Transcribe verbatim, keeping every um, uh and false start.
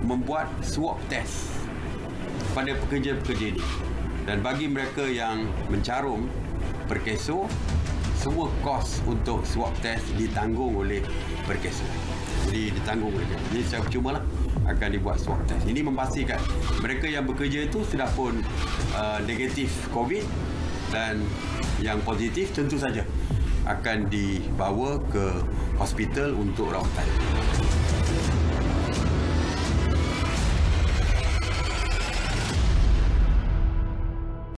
membuat swab test pada pekerja-pekerja ini. Dan bagi mereka yang mencarum Perkeso, semua kos untuk swab test ditanggung oleh Perkeso. Jadi ditanggung oleh dia. Jadi secara percuma lah akan dibuat swab test. Ini memastikan mereka yang bekerja itu sudah pun uh, negatif COVID dan yang positif tentu saja akan dibawa ke hospital untuk rawatan.